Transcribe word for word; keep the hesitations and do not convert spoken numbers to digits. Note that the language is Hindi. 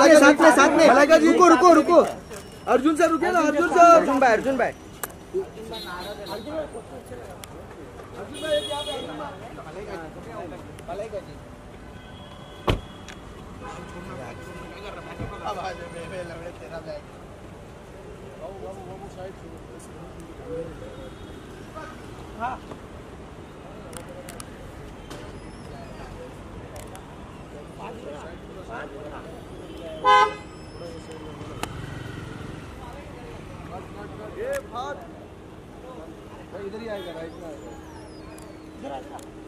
में साथ में साथ में रुको रुको रुको अर्जुन सर रुके ना अर्जुन सर अर्जुन भाई अर्जुन भाई हाँ ये बात इधर ही आएगा राइट में आएगा इधर आएगा